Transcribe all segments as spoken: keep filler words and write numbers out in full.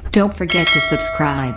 Don't forget to subscribe.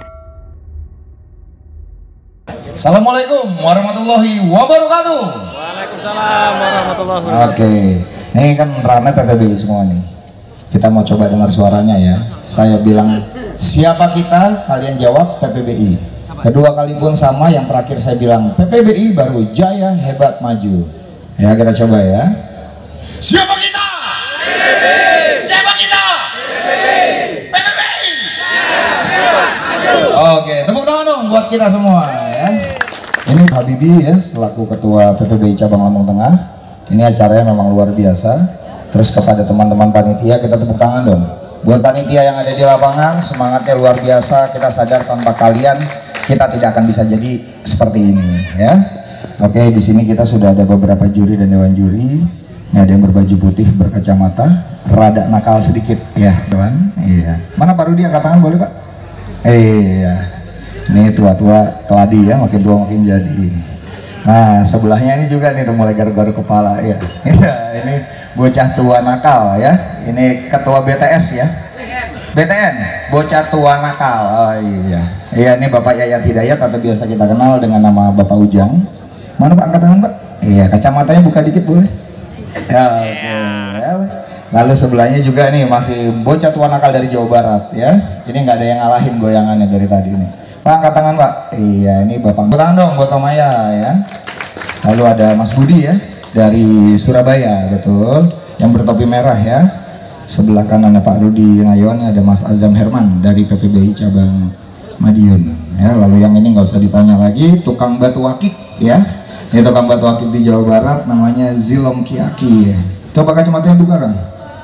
Assalamualaikum warahmatullahi wabarakatuh. Waalaikumsalam warahmatullahi wabarakatuh. Oke, ini kan ramai P P B I semua nih. Kita mau coba dengar suaranya ya. Saya bilang siapa kita, kalian jawab P P B I. Kedua kali pun sama, yang terakhir saya bilang P P B I baru jaya hebat maju. Ya, kita coba ya. Siapa kita? P P B I. Siapa kita? P P B I. P P B I. Jaya hebat maju. Oke, tepuk tangan dong buat kita semua ya. Ini Habibi ya, selaku ketua P P B I cabang Lampung Tengah. Ini acaranya memang luar biasa. Terus kepada teman-teman panitia kita tepuk tangan dong. Buat panitia yang ada di lapangan, semangatnya luar biasa. Kita sadar tanpa kalian kita tidak akan bisa jadi seperti ini ya. Oke, di sini kita sudah ada beberapa juri dan dewan juri. Ini ada yang berbaju putih berkacamata, rada nakal sedikit ya, teman. Iya. Mana Pak Rudi, angkat tangan boleh Pak? Iya. Ini tua-tua keladi ya, makin tua makin jadi. Nah, sebelahnya ini juga nih tuh mulai garuk-garuk kepala ya. Iya, ini bocah tua nakal ya. Ini ketua B T S ya. B T N, bocah tua nakal. Oh iya. Iya, ini Bapak Yayat Hidayat atau biasa kita kenal dengan nama Bapak Ujang. Mana Pak, angkat tangan Pak? Iya, kacamatanya buka dikit boleh? Ya, oke. Lalu sebelahnya juga nih masih bocah tua nakal dari Jawa Barat ya. Ini nggak ada yang ngalahin goyangannya dari tadi nih. Pak, angkat tangan Pak. Iya, ini Bapak. Angkat tangan dong buat Pak Maya ya. Lalu ada Mas Budi ya dari Surabaya, betul. Yang bertopi merah ya. Sebelah kanan ada Pak Rudi Nayon, ada Mas Azam Herman dari P P B I cabang Madiun. Ya, lalu yang ini nggak usah ditanya lagi, tukang batu akik ya. Ini tukang batu akik di Jawa Barat, namanya Zilom Kiaki. Ya. Coba kacamatanya buka kan.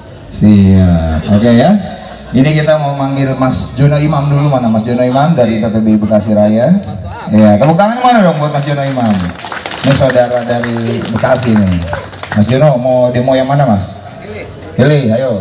Siap. Oke okay, ya. Ini kita mau manggil Mas Jono Imam dulu. Mana Mas Jono Imam dari P P B I Bekasi Raya. Ya, tepuk tangan mana dong buat Mas Jono Imam. Ini saudara dari Bekasi nih. Mas Jono mau demo yang mana Mas? Pilih, ayo.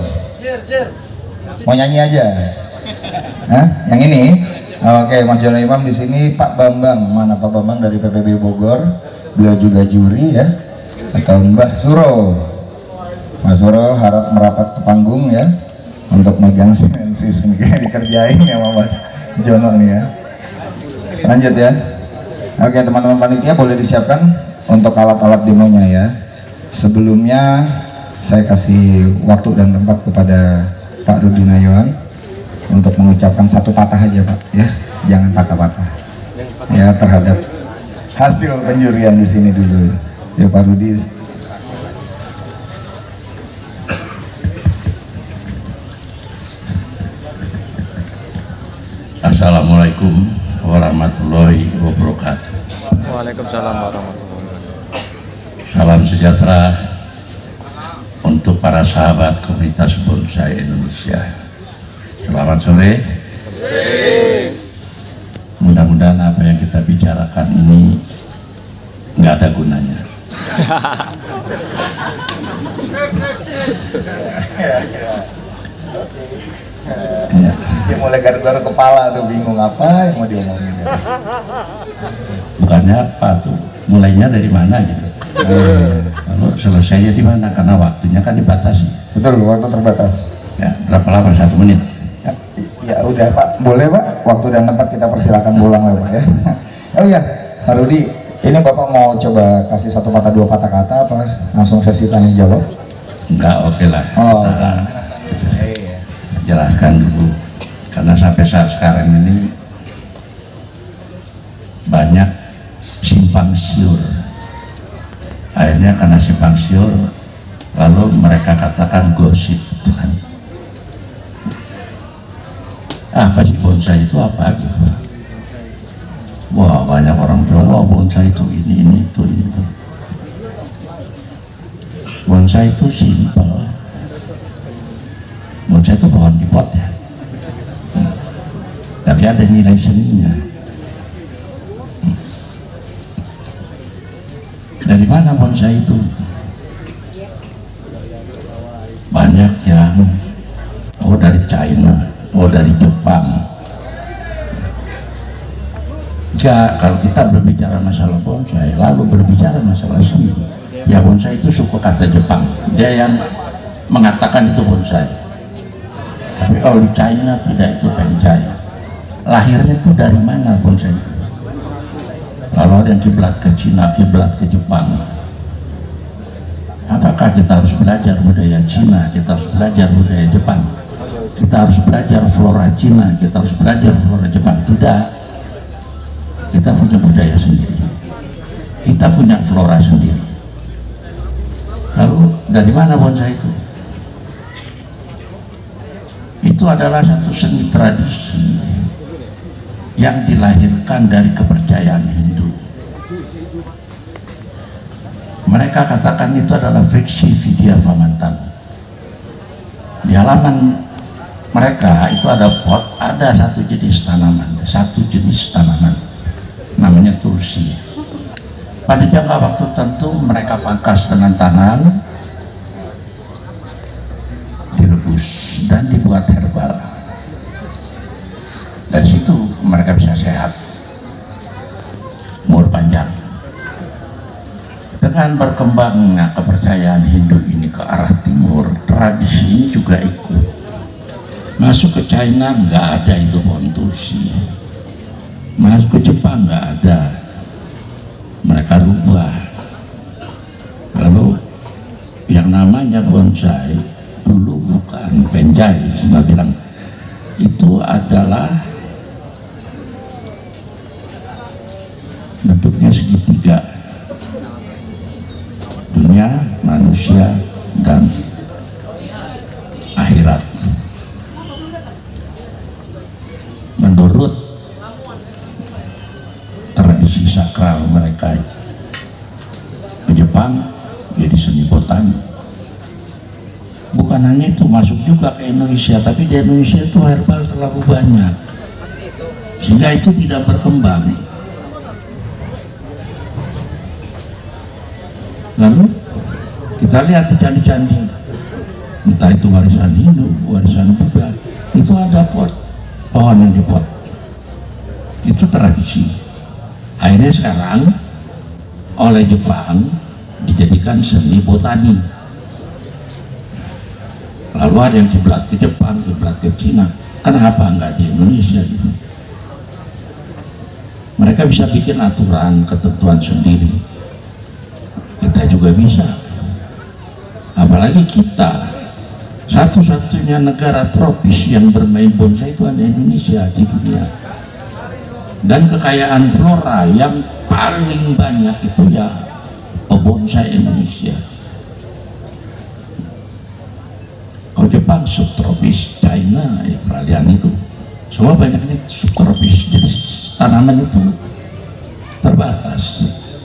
Mau nyanyi aja. Hah? Yang ini? Oke, Mas Jono Imam di sini. Pak Bambang, mana Pak Bambang dari P P B I Bogor. Beliau juga juri ya. Atau Mbah Suro. Mas Suro harap merapat ke panggung ya. Untuk megang simensis ini dikerjain ya sama Mas Jono nih ya. Lanjut ya. Oke, teman-teman panitia boleh disiapkan untuk alat-alat demonya ya. Sebelumnya saya kasih waktu dan tempat kepada Pak Rudi Nayon untuk mengucapkan satu patah aja Pak ya, jangan patah-patah ya terhadap hasil penjurian di sini dulu ya Pak Rudi. Assalamualaikum warahmatullahi wabarakatuh. Waalaikumsalam warahmatullahi wabarakatuh. Salam sejahtera untuk para sahabat komunitas bonsai Indonesia. Selamat sore. Mudah-mudahan apa yang kita bicarakan ini nggak ada gunanya. Ya. Dia mulai garuk-garuk kepala tuh, bingung apa yang mau diomongin. Bukannya apa tuh, mulainya dari mana gitu. Eh, lalu selesainya di mana, karena waktunya kan dibatasi. Betul, waktu terbatas. Ya, berapa lama? Satu menit. Ya, ya udah Pak, boleh Pak. Waktu dan tempat kita persilakan pulang ya Pak ya. Oh iya, Pak Rudi, ini Bapak mau coba kasih satu patah dua patah kata apa? Langsung sesi tanya jawab? Enggak, oke lah. Oh, kita jelaskan dulu, karena sampai saat sekarang ini banyak simpang siur. Akhirnya karena simpang siur, lalu mereka katakan gosip, Tuhan. Apa sih bonsai itu apa gitu? Wah, banyak orang bilang, wah bonsai itu ini, ini, itu, ini, itu. Bonsai itu simpel. Bonsai itu pohon di pot ya. Hmm. Tapi ada nilai seninya. Hmm. Dari mana bonsai itu? Banyak yang oh dari China, oh dari Jepang. Enggak, kalau kita berbicara masalah bonsai, lalu berbicara masalah seni, ya bonsai itu suku kata Jepang. Dia yang mengatakan itu bonsai. Tapi kalau di China tidak, itu pencai. Lahirnya itu dari mana bonsai itu? Kalau ada yang kiblat ke Cina, kiblat ke Jepang, apakah kita harus belajar budaya Cina, kita harus belajar budaya Jepang, kita harus belajar flora Cina, kita harus belajar flora Jepang? Tidak. Kita punya budaya sendiri, kita punya flora sendiri. Lalu dari mana bonsai itu? Itu adalah satu seni tradisi yang dilahirkan dari kepercayaan Hindu. Mereka katakan itu adalah friksi vidya famantan. Di halaman mereka itu ada pot, ada satu jenis tanaman, satu jenis tanaman namanya tulsi. Pada jangka waktu tertentu mereka pangkas dengan tangan, direbus dan dibuat herbal. Dari situ mereka bisa sehat, umur panjang. Dengan berkembangnya kepercayaan Hindu ini ke arah timur, tradisi ini juga ikut masuk ke China. Nggak ada itu pohon tulsi. Masuk ke Jepang nggak ada, mereka rubah. Lalu yang namanya bonsai dulu bukan pencai, sudah bilang itu adalah bentuknya segitiga, dunia, manusia, dan akhirat. Menurut tradisi sakral mereka, ke Jepang jadi seni botani. Bukan hanya itu, masuk juga ke Indonesia, tapi di Indonesia itu herbal terlalu banyak sehingga itu tidak berkembang. Lalu kita lihat di candi-candi, entah itu warisan Hindu, warisan Buddha, itu ada pot, pohon yang dipot. Itu tradisi. Akhirnya sekarang oleh Jepang dijadikan seni botani. Lalu ada yang kiblat ke Jepang, kiblat ke Cina. Kenapa enggak di Indonesia gitu? Mereka bisa bikin aturan, ketentuan sendiri. Kita juga bisa. Apalagi kita, satu-satunya negara tropis yang bermain bonsai itu hanya Indonesia di dunia. Dan kekayaan flora yang paling banyak itu ya bonsai Indonesia. Kalau Jepang subtropis, China ya peralihan itu semua banyaknya subtropis, jadi tanaman itu terbatas.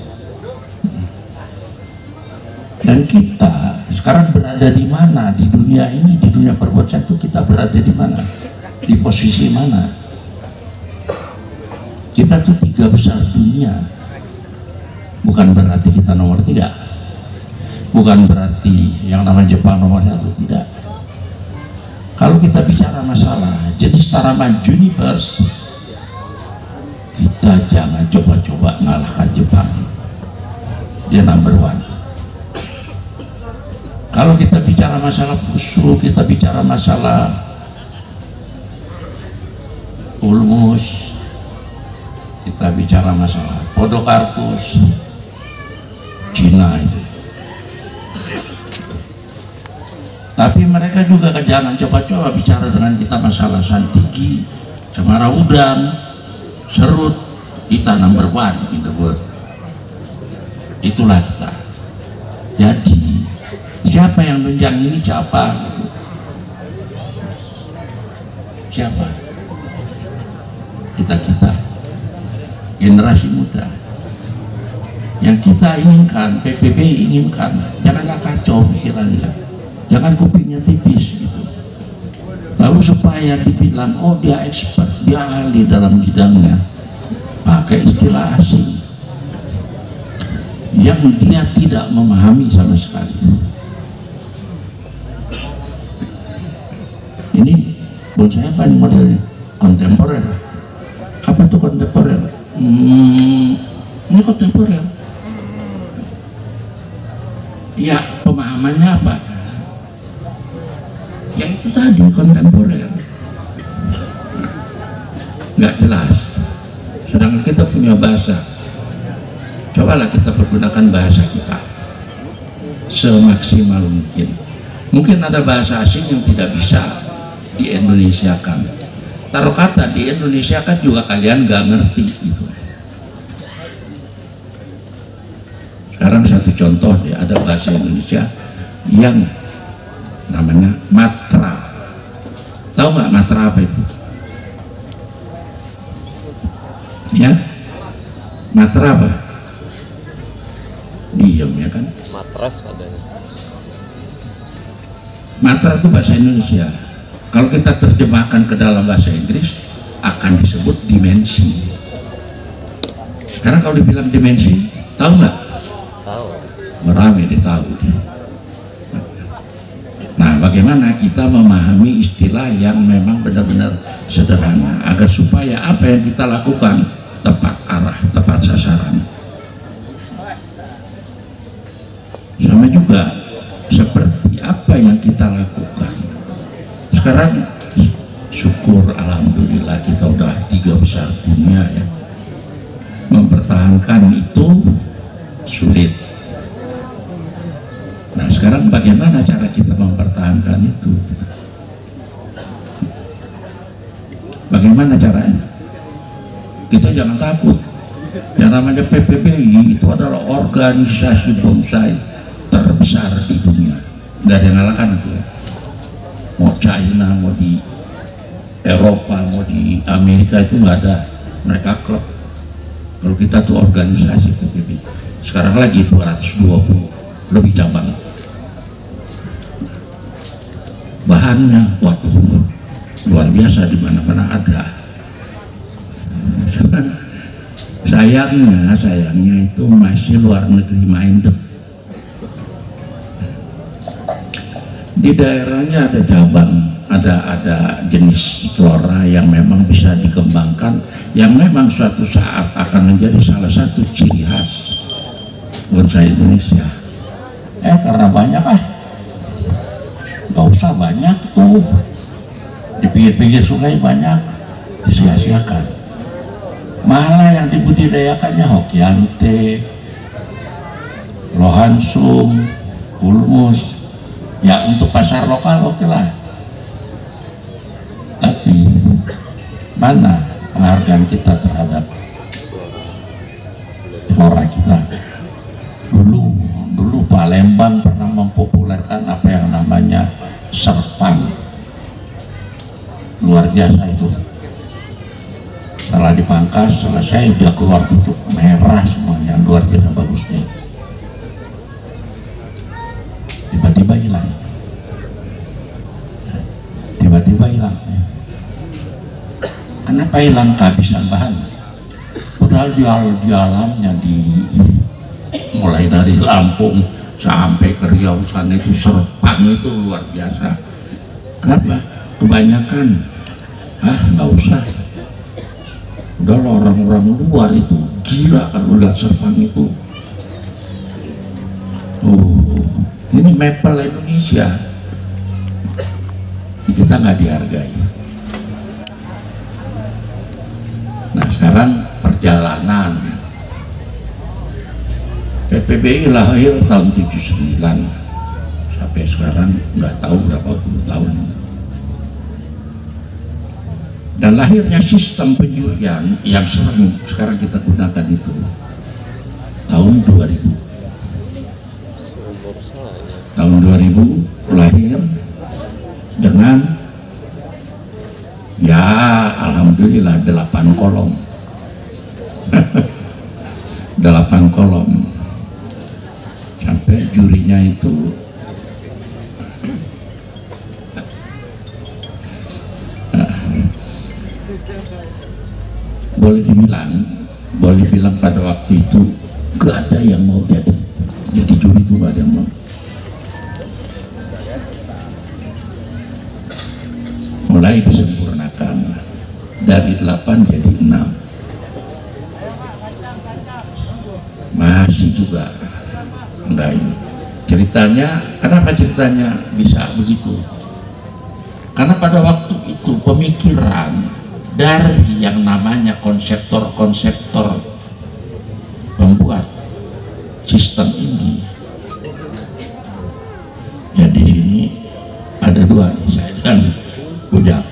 Dan kita sekarang berada di mana di dunia ini, di dunia perbonsai itu kita berada di mana, di posisi mana? Kita tuh tiga besar dunia. Bukan berarti kita nomor tiga, bukan berarti yang namanya Jepang nomor satu, tidak. Kalau kita bicara masalah jenis tanaman universe, kita jangan coba-coba mengalahkan Jepang, dia number one. Kalau kita bicara masalah pusu, kita bicara masalah ulmus, kita bicara masalah podocarpus, Cina itu. Tapi mereka juga jangan coba-coba bicara dengan kita masalah santigi, cemara udang, serut. Kita number one in the world. Itulah kita. Jadi siapa yang menjang ini siapa gitu? Siapa? Kita-kita generasi muda yang kita inginkan, P P B inginkan. Janganlah kacau pikirannya, jangan kupingnya tipis gitu. Lalu supaya dibilang oh dia expert, dia ahli dalam bidangnya, pakai istilah asing yang dia tidak memahami sama sekali. Ini bonsai apa nih modelnya? Kontemporer. Apa tuh kontemporer? Hmm, ini kontemporer. Ya, pemahamannya apa? ya itu tadi kontemporer, nggak jelas. Sedangkan kita punya bahasa, cobalah kita pergunakan bahasa kita semaksimal mungkin. Mungkin ada bahasa asing yang tidak bisa di Indonesiakan, taruh kata di Indonesiakan juga kalian nggak ngerti gitu. Sekarang satu contoh deh, ada bahasa Indonesia yang namanya matra. Tahu nggak matra apa itu? Ya, matra apa? Diam ya kan? Matras adanya. Matra itu bahasa Indonesia. Kalau kita terjemahkan ke dalam bahasa Inggris akan disebut dimensi. Sekarang kalau dibilang dimensi, tahu nggak? Tahu. Merame ditahu. Nah, bagaimana kita memahami istilah yang memang benar-benar sederhana agar supaya apa yang kita lakukan tepat arah, tepat sasaran. Sama juga seperti apa yang kita lakukan. Sekarang syukur alhamdulillah kita udah tiga besar dunia ya. Mempertahankan itu sulit. Nah, sekarang bagaimana cara kita mempertahankan itu? Bagaimana caranya? Kita jangan takut. Yang namanya P P B I itu adalah organisasi bonsai terbesar di dunia. Nggak ada yang ngalahkan itu. Mau China, mau di Eropa, mau di Amerika itu nggak ada. Mereka klub. Kalau kita tuh organisasi P P B I. Sekarang lagi dua ratus dua puluh lebih cabang. Bahannya, waduh, luar biasa, di mana-mana ada. Sayangnya, sayangnya itu masih luar negeri minded. Di daerahnya ada cabang, ada ada jenis flora yang memang bisa dikembangkan, yang memang suatu saat akan menjadi salah satu ciri khas bonsai Indonesia. Eh karena banyak ah, nggak usah banyak tuh, di pinggir-pinggir sungai banyak, disia-siakan. Malah yang dibudidayakannya Hokiante, Lohansum, Kulmus, ya untuk pasar lokal oke lah. Tapi mana penghargaan kita terhadap flora kita? Dulu, dulu Palembang pernah mempopulerkan apa yang namanya serpang, luar biasa itu. Setelah dipangkas, selesai udah keluar pucuk merah semuanya, luar biasa bagusnya. Tiba-tiba hilang, tiba-tiba hilang. Kenapa hilang? Kehabisan bahan. Padahal di, al di alamnya di mulai dari Lampung sampai ke Riau sana itu serpang itu luar biasa. Kenapa? Kebanyakan. Ah, nggak usah. Udah orang-orang luar itu gila kalau lihat serpang itu. Oh, ini maple Indonesia. Kita nggak dihargai. Nah, sekarang perjalanan P P B I lahir tahun tujuh puluh sembilan sampai sekarang nggak tahu berapa puluh tahun. Dan lahirnya sistem penjurian yang sering sekarang kita gunakan itu tahun dua ribu. Tahun dua ribu lahir dengan ya alhamdulillah delapan kolom. Delapan kolom. Sampai jurinya itu boleh dibilang, boleh bilang pada waktu itu gak ada yang mau jadi jadi juri itu, gak ada yang mau. Mulai disempurnakan dari delapan jadi enam, masih juga enggak ini. Ceritanya, kenapa ceritanya bisa begitu? Karena pada waktu itu pemikiran dari yang namanya konseptor-konseptor pembuat sistem ini, ya di sini ada dua nih, saya dan Ujang,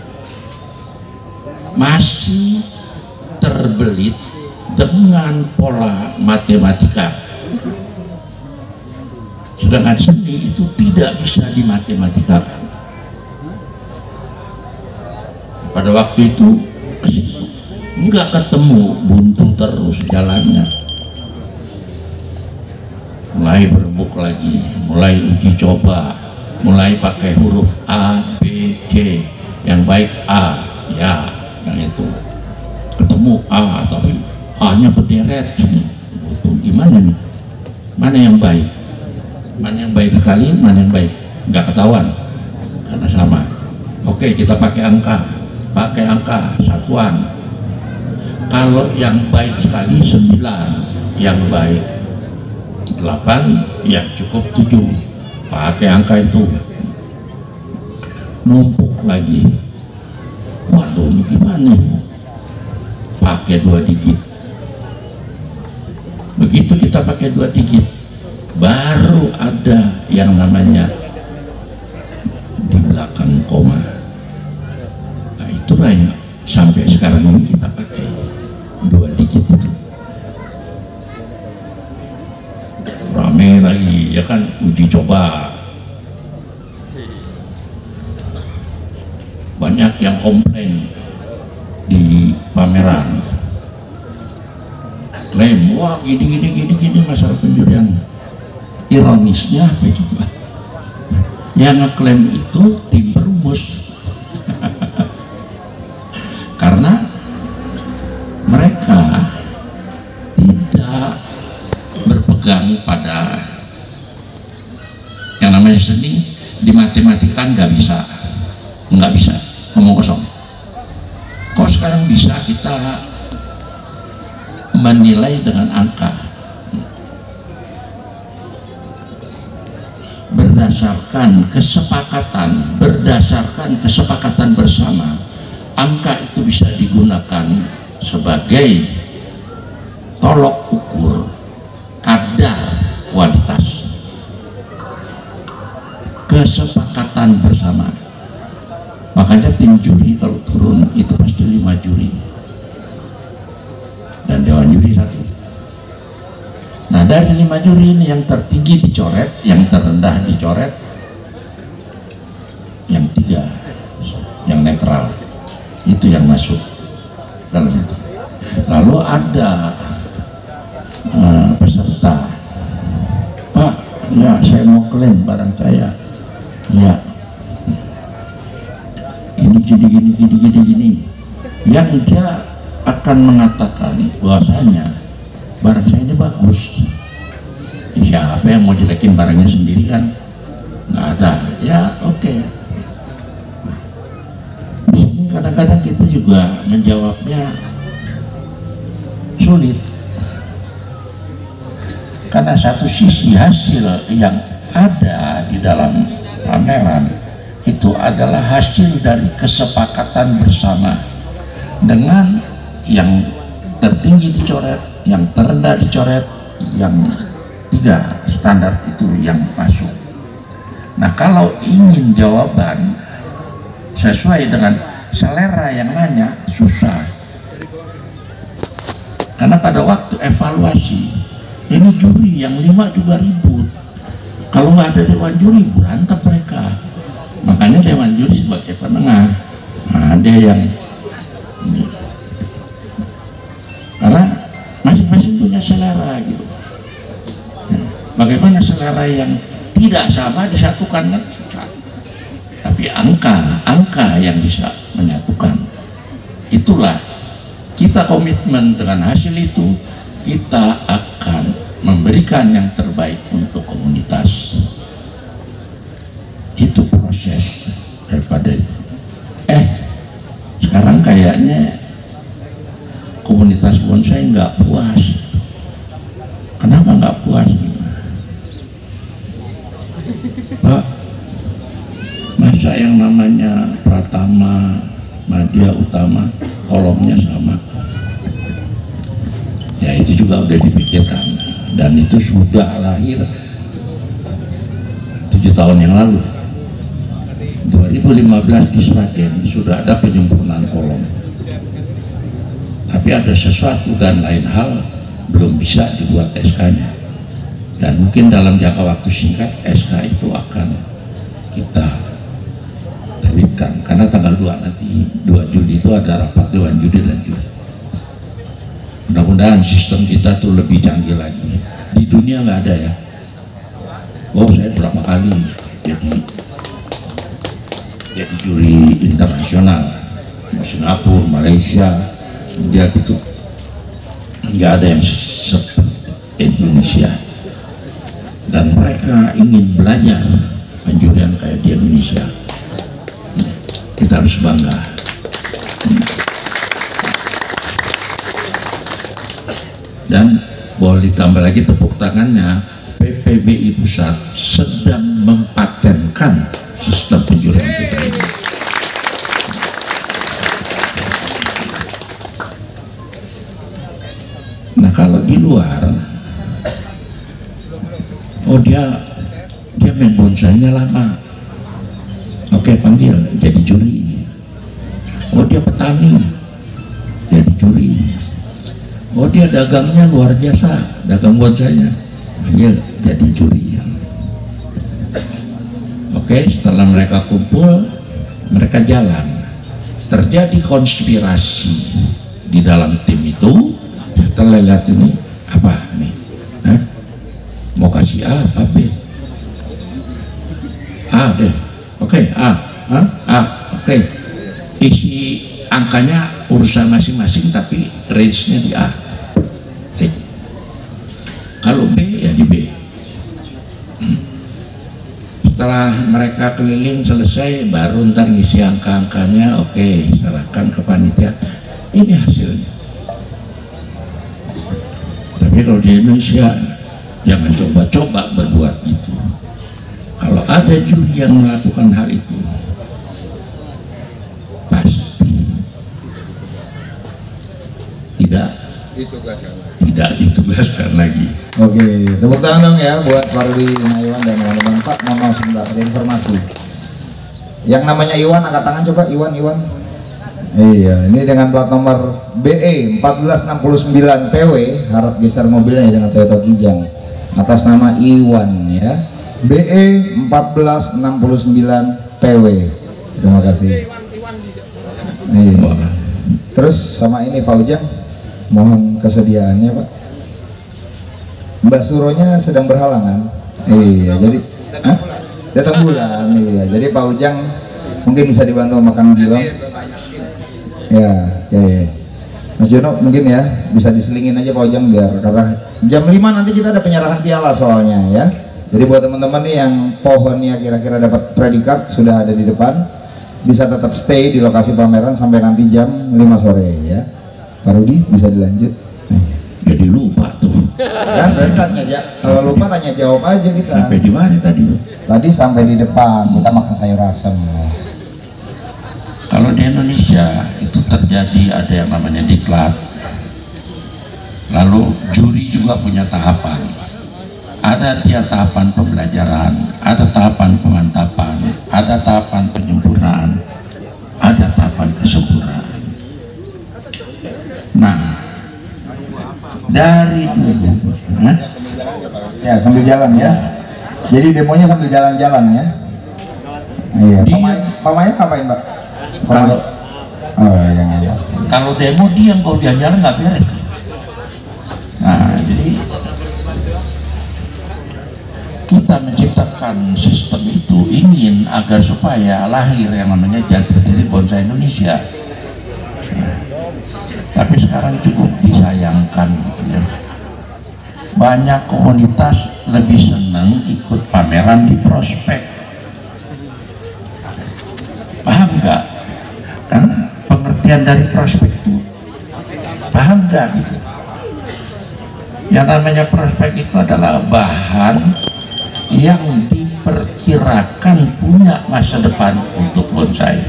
masih terbelit dengan pola matematika, sedangkan seni itu tidak bisa dimatematika. Pada waktu itu nggak ketemu, buntu terus jalannya, mulai berebut lagi, mulai uji coba, mulai pakai huruf A, B, C, yang baik A, ya, yang itu ketemu A, tapi A-nya berderet sini, gimana nih, mana yang baik, mana yang baik sekali, mana yang baik, nggak ketahuan, karena sama. Oke, kita pakai angka, pakai angka satuan. Kalau yang baik sekali sembilan, yang baik delapan, yang cukup tujuh, pakai angka itu, numpuk lagi. Waduh, ini gimana? Pakai dua digit. Begitu kita pakai dua digit, baru ada yang namanya di belakang koma. Nah, itulah yang sampai sekarang ini kita pakai dua digit itu. Rame lagi, ya kan, uji coba. Banyak yang komplain di pameran, klaim, wah gini gini gini gini masalah penjurian. Ironisnya apa coba? Yang ngeklaim itu tim perumus. Karena mereka tidak berpegang pada yang namanya seni. Di matematika nggak bisa, nggak bisa ngomong kosong. Kok sekarang bisa kita menilai dengan angka berdasarkan kesepakatan, berdasarkan kesepakatan bersama. Angka itu bisa digunakan sebagai tolok ukur kadar kualitas. Kesepakatan bersama. Makanya tim juri kalau turun itu pasti lima juri dan dewan juri satu. Nah, dari lima juri ini yang tertinggi dicoret, yang terendah dicoret, yang tiga yang netral itu yang masuk dalam itu. Lalu ada uh, peserta, Pak, ya saya mau klaim barang saya, ya ini gini gini gini gini gini, yang dia akan mengatakan bahwasanya barang saya ini bagus. Siapa yang mau jelekin barangnya sendiri kan nggak ada, ya oke. Okay. Kadang-kadang kita juga menjawabnya sulit, karena satu sisi hasil yang ada di dalam pameran itu adalah hasil dari kesepakatan bersama, dengan yang tertinggi dicoret, yang terendah dicoret, yang tiga standar itu yang masuk. Nah, kalau ingin jawaban sesuai dengan selera yang nanya, susah. Karena pada waktu evaluasi ini juri yang lima juga ribut. Kalau nggak ada dewan juri berantem mereka. Makanya dewan juri sebagai penengah. Nah, ada yang ini. Karena masing-masing punya selera gitu. Bagaimana selera yang tidak sama disatukan kan susah. Tapi angka, angka yang bisa menyatukan. Itulah kita komitmen dengan hasil itu, kita akan memberikan yang terbaik untuk komunitas. Itu proses daripada itu. Eh, sekarang kayaknya komunitas bonsai nggak puas. Kenapa nggak puas? Pak, Mas, Masa yang namanya Pratama, Madya Utama, kolomnya sama? Ya itu juga udah dipikirkan, dan itu sudah lahir tujuh tahun yang lalu. dua ribu lima belas di Sragen sudah ada penyempurnaan kolom, tapi ada sesuatu dan lain hal belum bisa dibuat S K-nya, dan mungkin dalam jangka waktu singkat S K itu akan kita terbitkan, karena tanggal dua nanti dua Juli itu ada rapat Dewan Juri dan Juri. Mudah-mudahan sistem kita tuh lebih canggih lagi. Di dunia nggak ada ya. Oh, saya berapa kali jadi jadi juri internasional, Singapura, Malaysia, India gitu, nggak ada yang seperti Indonesia, dan mereka ingin belajar penjurian kayak di Indonesia. Kita harus bangga. Dan boleh ditambah lagi tepuk tangannya, P P B I Pusat sedang mempatenkan sistem penjurian kita ini. Nah kalau di luar, oh dia dia main bonsainya lama, oke panggil jadi juri. Oh dia petani, jadi juri. Oh dia dagangnya luar biasa, dagang bonsainya, panggil jadi juri. Oke, setelah mereka kumpul, mereka jalan, terjadi konspirasi di dalam tim itu. Setelah lihat ini apa nih, Hah? mau kasih A apa B? A deh, oke A, Hah? A, oke. Isi angkanya urusan masing-masing, tapi range-nya di A. Oke. Kalau B ya di B. Setelah mereka keliling selesai, baru ntar ngisi angka-angkanya. Oke, serahkan ke panitia. Ini hasilnya. Tapi kalau di Indonesia jangan coba-coba berbuat itu. Kalau ada juri yang melakukan hal itu, pasti tidak tidak ditugaskan lagi. Oke, tepuk tangan dong ya buat Parudi Iwan dan teman-teman. Pak, mohon maaf sebentar, ada informasi. Yang namanya Iwan, angkat tangan coba. Iwan, Iwan. Iya, ini dengan plat nomor B E empat belas enam puluh sembilan P W, harap geser mobilnya dengan Toyota Kijang, atas nama Iwan ya. B E empat belas enam puluh sembilan P W. Terima kasih. Iya. Terus sama ini Pak Ujang, mohon kesediaannya Pak. Mbak Suronya sedang berhalangan. Iya, jadi Hah? datang bulan. Iya, jadi Pak Ujang mungkin bisa dibantu makan gilong. Ya, ya, ya. Mas Jono mungkin ya bisa diselingin aja Pak Ujang, biar karena jam lima nanti kita ada penyerahan piala soalnya ya. Jadi buat teman-teman nih yang pohonnya kira-kira dapat predikat sudah ada di depan, bisa tetap stay di lokasi pameran sampai nanti jam lima sore ya. Pak Rudi bisa dilanjut. Jadi lupa tuh. Dan tanya ya, kalau lupa tanya jawab aja kita. Sampai di mana tadi? Tadi sampai di depan kita makan sayur asem. Kalau di Indonesia itu terjadi ada yang namanya diklat. Lalu juri juga punya tahapan. Ada dia tahapan pembelajaran, ada tahapan pemantapan, ada tahapan penyempurnaan, ada tahapan kesempurnaan. Nah, dari dulu, nah, ya sambil jalan ya. Jadi demonya sambil jalan-jalan ya. Iya. Pemain, pemain ngapain Pak? Kalau oh, ya, kalau demo diam, kalau dia jalan nggak beres. Nah, jadi kita menciptakan sistem itu ingin agar supaya lahir yang namanya jati diri bonsai Indonesia. Nah, tapi sekarang cukup disayangkan gitu ya. Banyak komunitas lebih senang ikut pameran di prospek. Paham nggak? Kan pengertian dari prospek itu paham nggak gitu? Yang namanya prospek itu adalah bahan yang diperlukan diperkirakan punya masa depan untuk bonsai.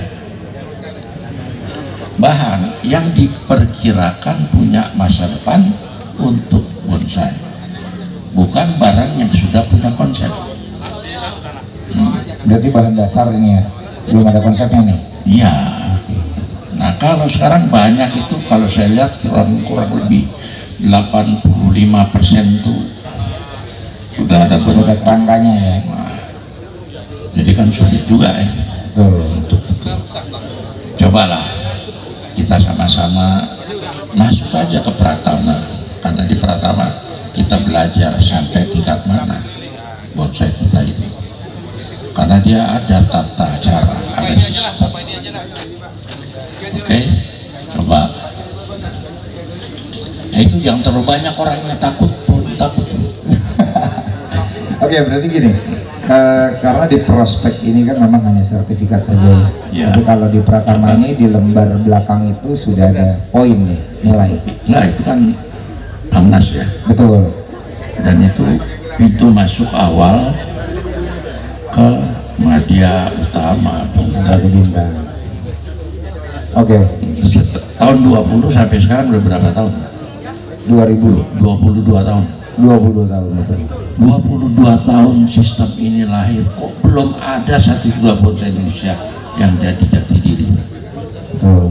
Bahan yang diperkirakan punya masa depan untuk bonsai, bukan barang yang sudah punya konsep. Hmm. Berarti bahan dasar ini ya, belum ada konsepnya nih. Iya. Nah kalau sekarang banyak itu, kalau saya lihat kurang kurang lebih delapan puluh lima persen tuh sudah ada sudah ada kerangkanya ya. Nah, jadi kan sulit juga ya. Betul. Untuk itu. Cobalah kita sama-sama masuk aja ke Pratama, karena di Pratama kita belajar sampai tingkat mana bonsai kita itu, karena dia ada tata cara, ada sistem. Oke, okay? Coba. Nah, itu yang terlalu banyak orangnya takut pun takut. Oke, okay, berarti gini, ke, karena di prospek ini kan memang hanya sertifikat saja. Ya. Tapi kalau di Pratama ini di lembar belakang itu sudah ada poin nih, nilai. Nah itu kan Amnas ya. Betul. Dan itu pintu masuk awal ke Madya Utama Bintang. Bintang. Oke. Okay. Tahun dua puluh sampai sekarang udah berapa tahun? dua ribu. dua puluh dua tahun. dua puluh dua tahun. Betul. dua puluh dua tahun sistem ini lahir, kok belum ada satu juga bonsai Indonesia yang jadi jati diri. Betul.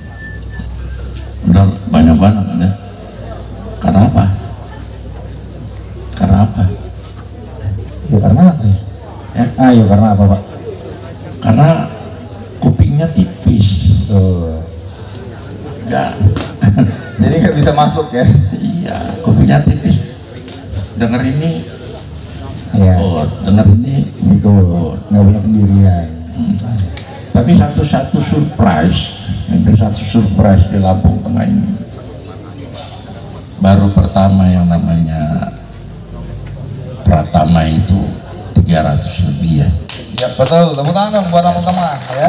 Udah banyak banget ya. Karena apa? Karena apa? Ya karena apa ya? Ya? Ah, ya karena apa Pak? Karena kupingnya tipis. Tuh. Ya. Jadi nggak bisa masuk ya? Iya, kupingnya tipis. Dengar ini, ya. Oh, dengar ini, oh, nggak punya pendirian. Hmm. Tapi satu-satu surprise, hampir satu surprise di Lampung Tengah ini. Baru pertama yang namanya Pratama itu tiga ratus lebih ya. Ya betul, tepuk tangan dong buat Lampung Tengah ya.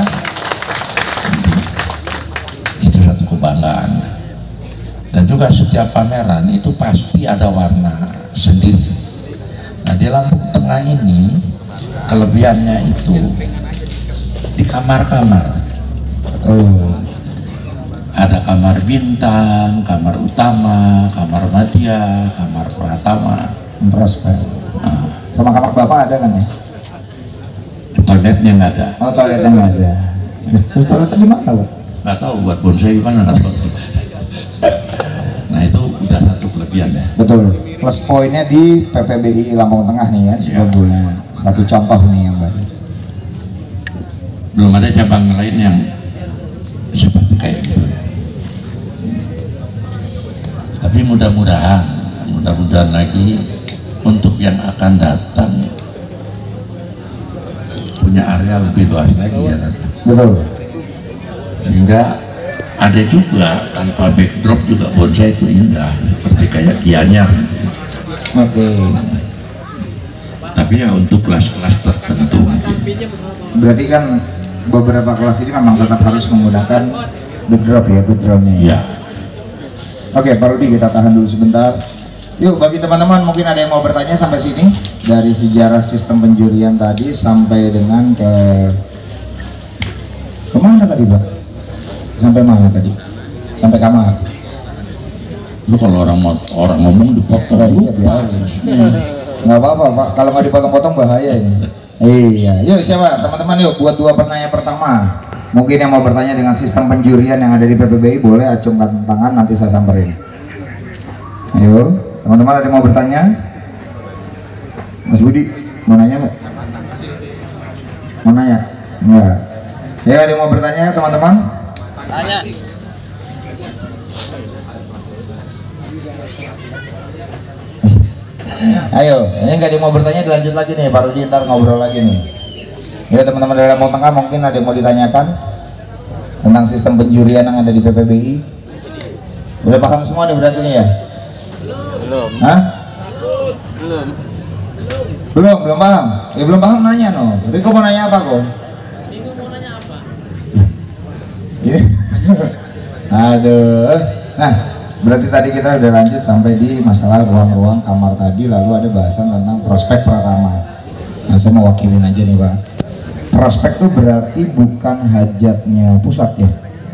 Itu satu kebanggaan. Dan juga setiap pameran itu pasti ada warna sendiri. Nah di Lampung Tengah ini kelebihannya itu di kamar-kamar. Oh. Ada kamar bintang, kamar utama, kamar Madya, kamar Pratama, prospek. Nah. Sama kamar bapak ada kan ya? Toiletnya nggak ada. Oh toiletnya nggak ada. Terus toiletnya di mana Pak? Nggak tahu, buat bonsai gimana nggak tahu. Nah itu udah satu kelebihan ya. Betul. Plus poinnya di P P B I Lampung Tengah nih ya, sebagai ya. Satu contoh nih yang baik. Belum ada cabang lain yang seperti kayak gitu. Tapi mudah-mudahan, mudah-mudahan lagi untuk yang akan datang punya area lebih luas lagi ya. Betul. Sehingga ada juga tanpa backdrop juga bonsai itu indah, seperti kayak Gianyar. Oke. Okay. Tapi ya untuk kelas-kelas tertentu mungkin. Berarti kan beberapa kelas ini memang tetap harus menggunakan backdrop ya, backgroundnya. Ya. Oke, Pak Rudi kita tahan dulu sebentar. Yuk, bagi teman-teman mungkin ada yang mau bertanya sampai sini dari sejarah sistem penjurian tadi sampai dengan ke kemana tadi Pak? Sampai mana tadi? Sampai kamar. Lu kalau orang mau orang ngomong dipotong. Oh, iya biarin. Nggak apa-apa Pak, kalau nggak dipotong-potong bahaya ini. Iya, yuk siapa teman-teman yuk buat dua pertanyaan pertama. Mungkin yang mau bertanya dengan sistem penjurian yang ada di P P B I boleh acungkan tangan nanti saya samperin. Ayo, teman-teman ada yang mau bertanya? Mas Budi, mau nanya nggak? Mau nanya? Enggak. Ya ada yang mau bertanya teman-teman? Tanya. Ayo, ini nggak ada yang mau bertanya, dilanjut lagi nih, Pak Rudi ntar ngobrol lagi nih. Ya teman-teman dari Lampung Tengah mungkin ada yang mau ditanyakan tentang sistem penjurian yang ada di P P B I. Udah paham semua nih berarti nih ya? Belum. Hah? Belum. Belum, belum paham. Ya belum paham nanya no. Riko mau nanya apa kok? Riko mau nanya apa? Ini. Aduh. Nah, berarti tadi kita udah lanjut sampai di masalah ruang-ruang kamar tadi, lalu ada bahasan tentang prospek Pratama. Nah, saya mau wakilin aja nih Pak. Prospek itu berarti bukan hajatnya pusat ya?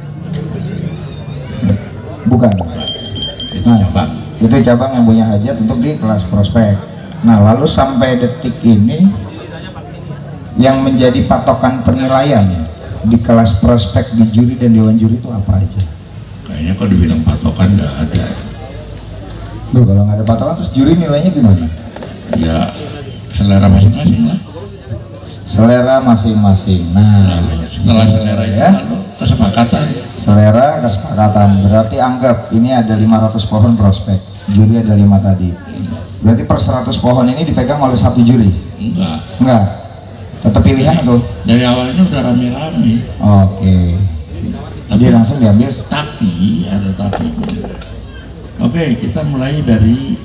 Bukan. Itu Nah, cabang. itu cabang yang punya hajat untuk di kelas prospek. Nah, lalu sampai detik ini yang menjadi patokan penilaian di kelas prospek di juri dan dewan juri itu apa aja? Kayaknya kalau dibilang patokan nggak ada. Duh, kalau nggak ada patokan terus juri nilainya gimana? Ya selera masing-masing lah. Selera masing-masing. Nah, Setelah selera itu ya, lalu kesepakatan. selera kesepakatan. Berarti anggap ini ada lima ratus pohon prospek, juri ada lima tadi. Berarti per seratus pohon ini dipegang oleh satu juri? Enggak. Enggak. Tetap pilihan tuh. Dari awalnya udah rame-rame. Oke. Jadi langsung diambil. Tapi ada tapi. Oke, kita mulai dari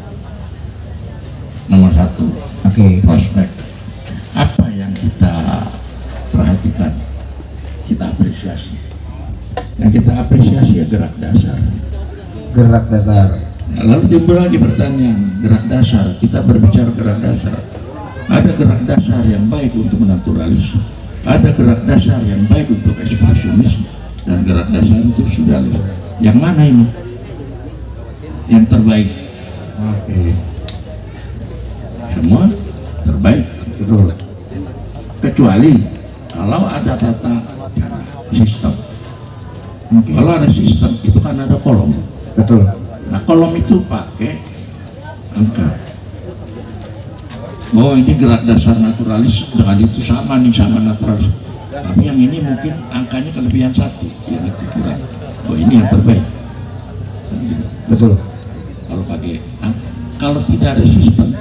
nomor satu. Oke. Prospek. Apa yang kita perhatikan, kita apresiasi. Yang kita apresiasi ya gerak dasar. Gerak dasar. Nah, lalu timbul lagi pertanyaan, gerak dasar. Kita berbicara gerak dasar. Ada gerak dasar yang baik untuk naturalisme, ada gerak dasar yang baik untuk ekspresionisme, dan gerak dasar untuk surrealisme. Yang mana ini? Yang terbaik? Oke. Semua terbaik. Betul. Kecuali kalau ada tata cara sistem. Oke. Kalau ada sistem itu kan ada kolom. Betul. Nah kolom itu pakai angka. Oh ini gerak dasar naturalis dengan itu sama nih sama naturalis. Tapi yang ini mungkin angkanya kelebihan satu, yang itu kurang. Oh ini yang terbaik. Betul. Kalau pakai angka, kalau tidak ada sistem.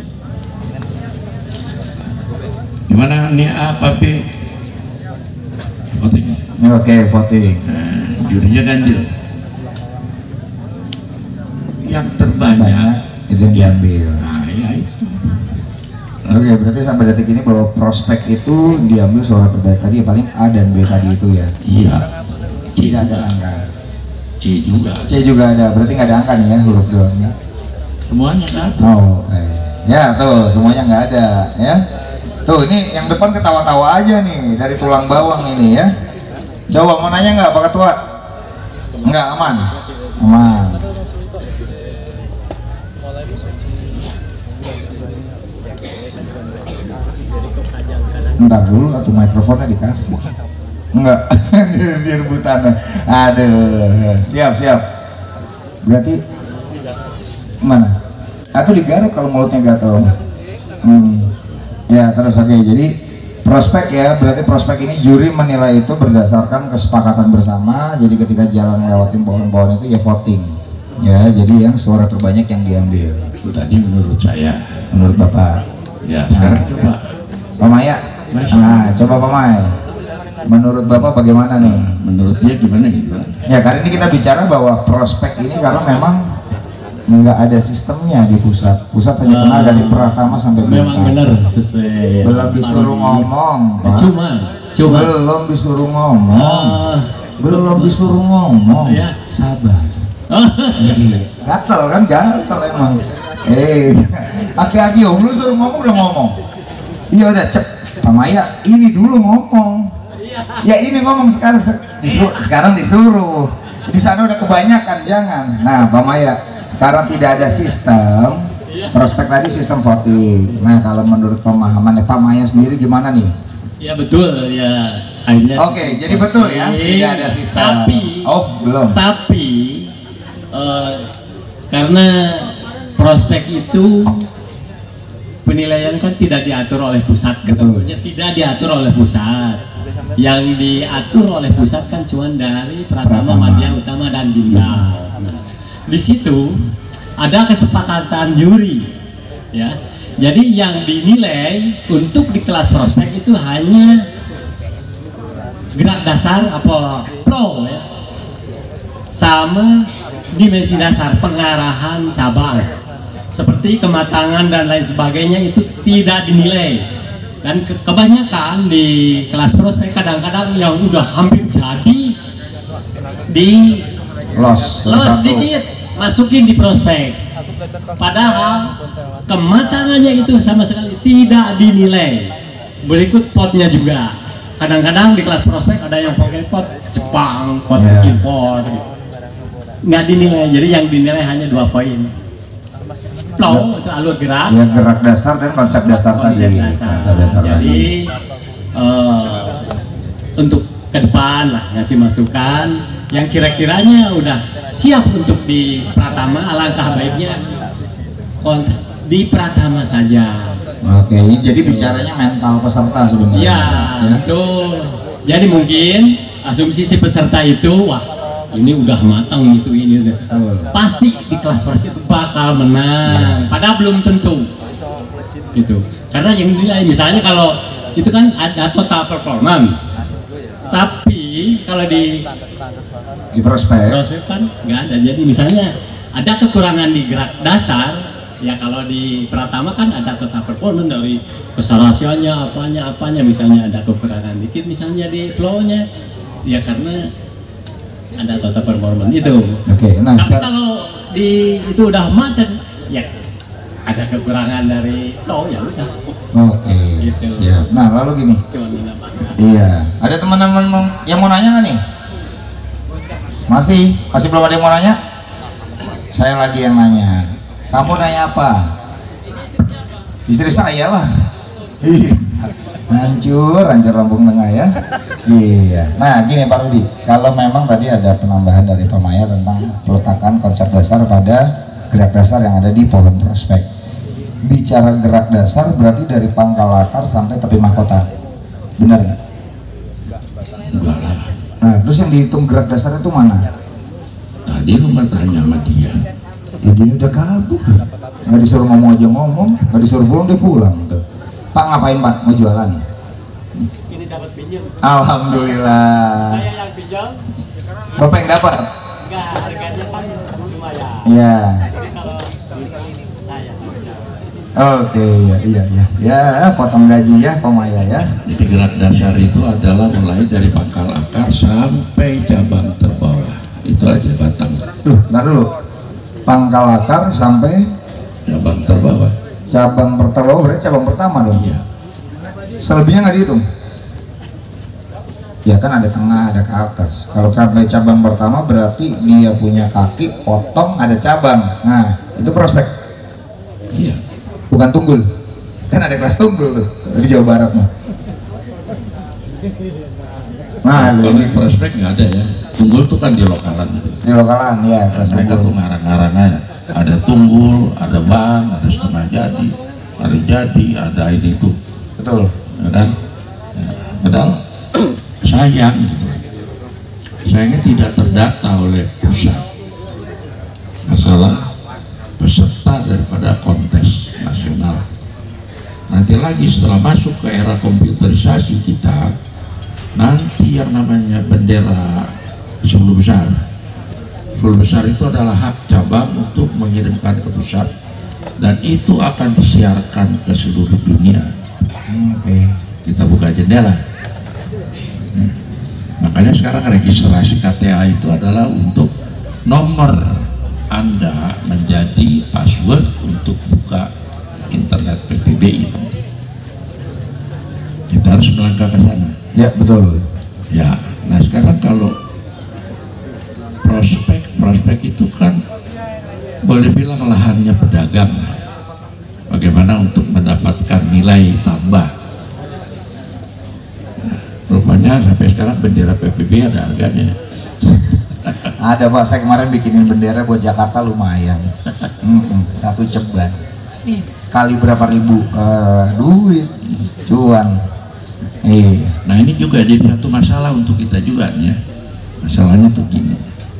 Gimana nih apa B? Voting. Oke, voting. Nah, jurinya ganjil. Yang terbanyak Banyak itu yang diambil. nah ya itu. Oke, berarti sampai detik ini bahwa prospek itu diambil suara terbaik tadi ya paling A dan B tadi itu ya. Iya. C Tidak ada juga. angka. C juga. C juga ada, berarti nggak ada angka nih ya huruf doangnya. Semuanya kan. Oh, oke. Ya tuh semuanya nggak ada ya. Tuh ini yang depan ketawa-tawa aja nih dari tulang bawang ini ya. Coba mau nanya nggak Pak Ketua? Nggak, aman. Aman. Ntar dulu atau mikrofonnya dikasih. Enggak, di rebutan. Aduh, siap siap. Berarti mana? Atau digaruk kalau mulutnya gatel. Hmm. Ya terus oke. Jadi prospek ya, berarti prospek ini juri menilai itu berdasarkan kesepakatan bersama. Jadi ketika jalan ngelewatin pohon-pohon itu ya voting. Ya, jadi yang suara terbanyak yang diambil. Itu tadi menurut saya. Menurut Bapak. Ya sekarang coba. Pak Maya. Nah, coba Pak Maya. Menurut Bapak bagaimana nih? Menurut dia gimana gitu? Ya, kali ini kita bicara bahwa prospek ini karena memang nggak ada sistemnya di pusat. Pusat hanya kenal dari Pratama sampai Memang Bintang. benar sesuai. Belum disuruh ngomong, Pak. Cuma, cuma. Belum disuruh ngomong. Ah, Belum disuruh ngomong. Ya. Sabar. ah, Iya. Gatel kan, gatel emang. Eh, aki-aki om lu suruh ngomong udah ngomong. Iya udah cep. Pak Maya, ini dulu ngomong. Ya ini ngomong sekarang disuruh, sekarang disuruh. Di sana udah kebanyakan, jangan. Nah, Pak Maya, karena tidak ada sistem prospek tadi sistem voting. Nah, kalau menurut pemahaman Pak Maya sendiri gimana nih? ya betul ya. Akhirnya. Oke, jadi betul ya, tidak ada sistem. Tapi, Oh, belum. Tapi eh, karena prospek itu penilaian kan tidak diatur oleh pusat, ketentunya tidak diatur oleh pusat. Yang diatur oleh pusat kan cuma dari Pratama, Pratama. Madya Utama dan Bintang. Nah, di situ ada kesepakatan juri, ya. Jadi yang dinilai untuk di kelas prospek itu hanya gerak dasar apa pro ya, sama dimensi dasar pengarahan cabang seperti kematangan dan lain sebagainya itu tidak dinilai. Dan ke kebanyakan di kelas prospek kadang-kadang yang udah hampir jadi di Los, los satu. sedikit masukin di prospek. Padahal kematangannya itu sama sekali tidak dinilai. Berikut potnya juga. Kadang-kadang di kelas prospek ada yang pakai pot Jepang, pot Yeah. impor, gitu. Nggak dinilai. Jadi yang dinilai hanya dua poin. Flow itu alur gerak. Ya, gerak dasar dan konsep dasar Konsep tadi. dasar. Konsep dasar tadi. Jadi eh, untuk ke depan lah ngasih masukan yang kira-kiranya udah siap untuk di Pratama, alangkah baiknya kontes di Pratama saja. Oke, jadi bicaranya mental peserta sebenarnya. Ya, betul. Jadi mungkin asumsi si peserta itu, wah ini udah matang gitu ini, udah. Betul. Pasti di kelas prospek itu bakal menang. Padahal belum tentu. Gitu. Karena yang dinilai misalnya kalau itu kan ada total performance. Tapi kalau di Di prospek. prospek kan nggak ada. Jadi misalnya ada kekurangan di gerak dasar, ya kalau di Pratama kan ada total performance dari keserasiannya, apanya, apanya. Misalnya ada kekurangan dikit, misalnya di flow-nya, ya karena ada total performance itu. Oke, nah Tapi sekarang kalau di itu udah mateng, ya ada kekurangan dari flow, ya udah. oke. Gitu. Siap. Nah, lalu gini. Cuma menambahkan. Iya. Ada teman-teman mau- yang mau nanya nggak nih? Masih? Masih belum ada yang mau nanya? Saya lagi yang nanya. Kamu nanya apa? Istri saya lah. Iya. Hancur, hancur Lampung Tengah ya. Iya. Nah, gini Pak Rudi. Kalau memang tadi ada penambahan dari Pak Maya tentang peletakan konsep dasar pada gerak dasar yang ada di pohon prospek. Bicara gerak dasar berarti dari pangkal akar sampai tepi mahkota. Benar nggak? Enggak lah. Nah, terus yang dihitung gerak dasar itu mana? Tadi lu mah tanya sama dia. Ya dia udah kabur. Nggak disuruh ngomong aja ngomong, nggak disuruh pulang dia pulang tuh. Pak ngapain Pak? Mau jualan? Ini dapat pinjam. Alhamdulillah. Saya yang pinjam, Bapak yang dapat? enggak harganya kan lumayan. Iya. Tapi kalau saya Oke, iya iya iya. Ya, potong gaji ya, Pak Maya ya. Jadi gerak dasar itu adalah mulai dari pangkal akar sampai cabang terbawah. Itu aja batang Tuh, bentar dulu. Pangkal akar sampai cabang terbawah. cabang pertama, berarti cabang pertama dong. Iya. Selebihnya nggak dihitung. Ya kan ada tengah, ada ke atas. Kalau sampai cabang pertama berarti dia punya kaki, potong, ada cabang. Nah, itu prospek. Iya. Bukan tunggul. Kan ada kelas tunggul tuh di Jawa Barat mah. Nah, Kalau lu di prospek nggak ada ya. Tunggul tuh kan di lokalan itu. di lokalan ya kelas Mereka tuh tunggul. ngarang-ngarang aja. Ada tunggul, ada bang, ada setengah jadi, ada jadi, ada ini tuh, Betul. ya kan? Ya, padahal sayang, gitu. Sayangnya tidak terdata oleh pusat. Masalah peserta daripada kontes nasional. Nanti lagi setelah masuk ke era komputerisasi kita, nanti yang namanya bendera sepuluh besar. sepuluh besar itu adalah hak cabang untuk mengirimkan ke pusat dan itu akan disiarkan ke seluruh dunia. Oke. Kita buka jendela. Nah, makanya sekarang registrasi K T A itu adalah untuk nomor Anda menjadi password untuk buka internet P P B I. Kita harus melangkah ke sana. Ya betul. Ya, nah sekarang kalau prospek, prospek itu kan boleh bilang lahannya pedagang. Bagaimana untuk mendapatkan nilai tambah? Nah, rupanya sampai sekarang bendera P P B ada harganya. Ada Pak, saya kemarin bikinin bendera buat Jakarta lumayan. Mm-mm, satu ceban. Ih, kali berapa ribu Eh, duit, cuan. Iya. Nah ini juga jadi satu masalah untuk kita juga nih ya. Masalahnya tuh gini.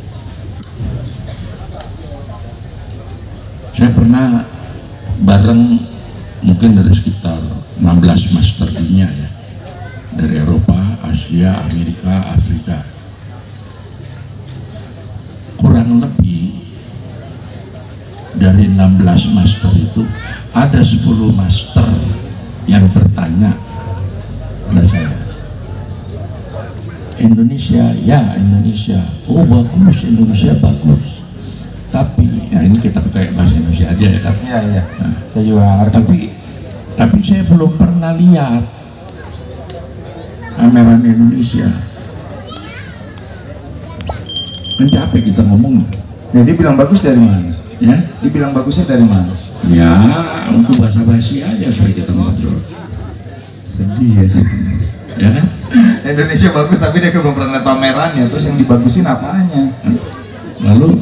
Saya pernah bareng mungkin dari sekitar enam belas master dunia ya, dari Eropa, Asia, Amerika, Afrika. Kurang lebih dari enam belas master itu ada sepuluh master yang bertanya pada saya, Indonesia, ya Indonesia, oh bagus, Indonesia bagus. Tapi ya ini kita pakai bahasa Indonesia aja ya kan. Iya iya. Nah, Saya juga ngerti. tapi tapi saya belum pernah lihat pameran Indonesia. Kan capek kita ngomong. Nah, dia bilang bagus dari mana? Ya, Dibilang bagusnya dari mana? ya untuk bahasa basi aja supaya kita ngobrol. Sedih ya. Ya kan? Indonesia bagus tapi dia belum pernah lihat pamerannya. Terus yang dibagusin apanya? Lalu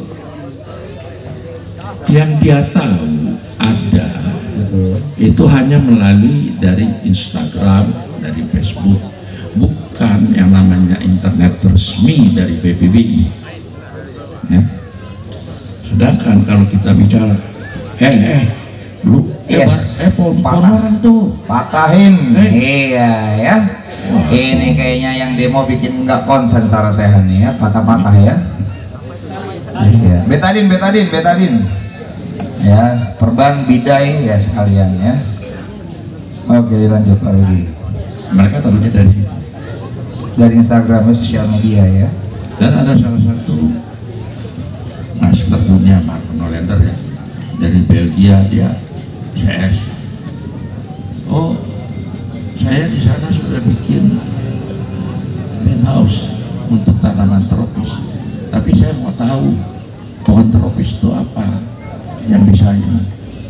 yang dia tahu ada Betul. itu hanya melalui dari Instagram, dari Facebook, bukan yang namanya internet resmi dari P P B I. Ya. Sedangkan kalau kita bicara, eh eh, lu Yes. eh pohon Patah. orang tuh, Patahin. Eh. Iya ya. Ini kayaknya yang demo bikin nggak konsen Sarah Sehan nih ya, patah-patah ya. Iya. Betadin, betadin, betadin. Ya, perban bidai ya sekalian ya. Oke, dilanjut Pak Rudi. mereka taruhnya dari situ. Dari Instagramnya, sosial media ya. Dan ada salah satu master dunia, Mark Nolender ya, dari Belgia, dia C S. Oh, saya di sana sudah bikin greenhouse untuk tanaman tropis. Tapi saya mau tahu pohon tropis itu apa yang bisa ini.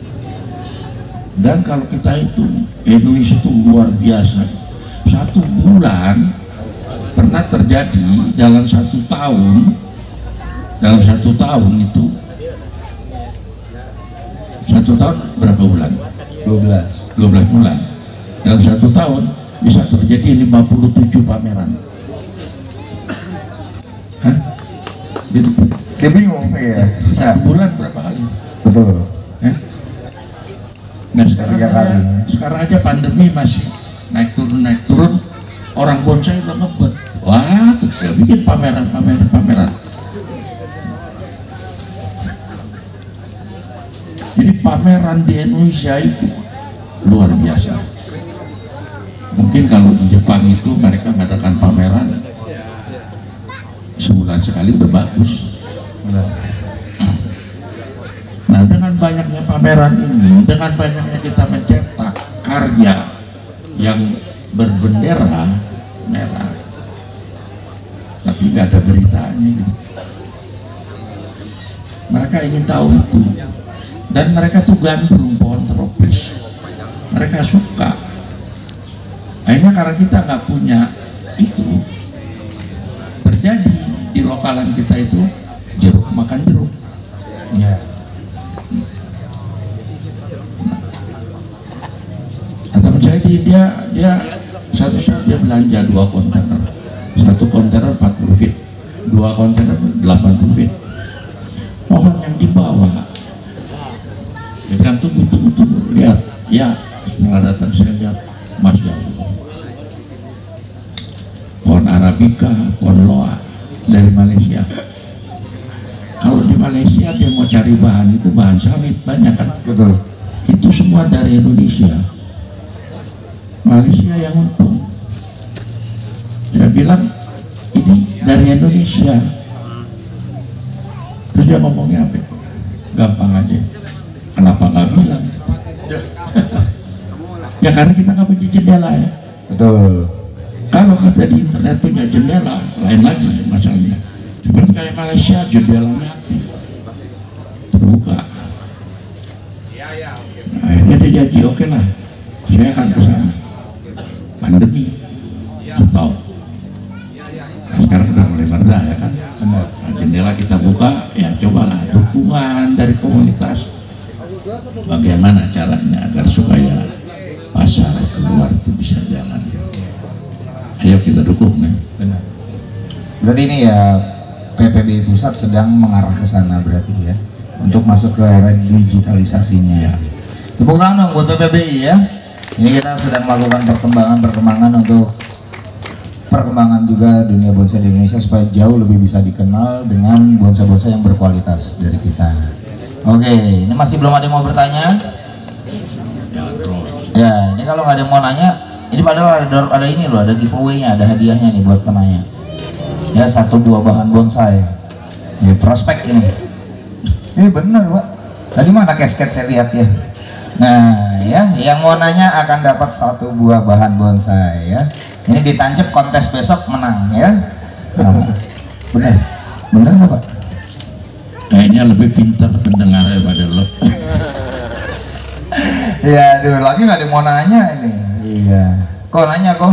Dan kalau kita itu Indonesia itu luar biasa. Satu bulan pernah terjadi dalam satu tahun, dalam satu tahun itu satu tahun berapa bulan? dua belas. dua belas bulan. Dalam satu tahun bisa terjadi lima puluh tujuh pameran. Hah? Gitu. Dia bingung ya. Satu bulan berapa kali? Betul. Ya? Nah sekarang, Tiga kali. sekarang aja pandemi masih naik turun naik turun, orang bonsai udah ngebet. Wah, terus saya bikin pameran pameran pameran. Jadi pameran di Indonesia itu luar biasa. Mungkin kalau di Jepang itu mereka mengadakan pameran sebulan sekali udah bagus. Nah, dengan banyaknya pameran ini, dengan banyaknya kita mencetak karya yang berbendera merah, tapi nggak ada beritanya gitu. Mereka ingin tahu itu, dan mereka tuh gandrung pohon tropis. Mereka suka. Akhirnya karena kita nggak punya itu, terjadi di lokalan kita itu jeruk makan jeruk. Ya. Teman saya di dia dia satu saat dia belanja dua kontainer, satu kontainer empat puluh feet, dua kontainer delapan puluh feet. Pohon yang dibawa, ya kan tunggu tunggu tunggu lihat, ya setelah datang saya lihat, Masya Allah, pohon Arabica, pohon Loa dari Malaysia. Kalau di Malaysia dia mau cari bahan itu bahan sawit banyak kan, Betul. itu semua dari Indonesia. Malaysia yang untung. Saya bilang ini dari Indonesia. Terus dia ngomongnya apa? Gampang aja. Kenapa nggak bilang? Ya karena kita nggak punya jendela ya. Betul. Kalau kita di internet punya jendela, lain lagi masalahnya. Seperti kayak Malaysia, jendelanya aktif, terbuka. Nah, akhirnya dia janji, oke lah, saya akan ke sana. Pandemi, setahun. Nah, sekarang udah mulai mereda ya kan. Benar. Nah, jendela kita buka, ya cobalah dukungan dari komunitas. Bagaimana caranya agar supaya pasar keluar itu bisa jalan. Ayo kita dukung ya. Benar. Berarti ini ya P P B I pusat sedang mengarah ke sana berarti ya, untuk masuk ke era digitalisasinya. Tepuk tangan dong buat P P B I ya. Ini kita sedang melakukan perkembangan-perkembangan untuk perkembangan juga dunia bonsai di Indonesia supaya jauh lebih bisa dikenal dengan bonsai-bonsai yang berkualitas dari kita. Oke, ini masih belum ada yang mau bertanya? Ya, ini kalau nggak ada yang mau nanya, ini padahal ada ada ini loh, ada giveaway-nya, ada hadiahnya nih buat penanya. Ya, satu buah bahan bonsai. Ya, prospek ini. Eh bener Pak, tadi mana casket saya lihat ya. Nah ya, yang mau nanya akan dapat satu buah bahan bonsai ya. Ini ditancap kontes besok menang ya. Nah, bener, bener nggak Pak? Kayaknya lebih pintar pendengar daripada lo. Iya, aduh lagi nggak ada yang mau nanya ini. Iya, kok nanya kok?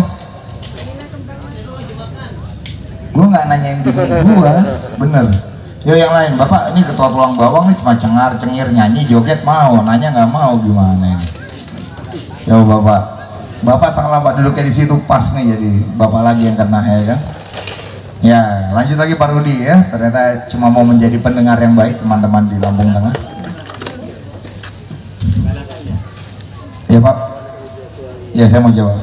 Gue nggak nanyain bini gue, bener. Yo yang lain, Bapak ini ketua tulang bawang nih cuma cengar cengir nyanyi joget mau, nanya nggak mau gimana ini? Yo Bapak, Bapak salah Pak duduknya di situ pas nih jadi Bapak lagi yang kena ya kan? Ya lanjut lagi Pak Rudi ya, ternyata cuma mau menjadi pendengar yang baik teman-teman di Lampung Tengah. Ya Pak, ya saya mau jawab.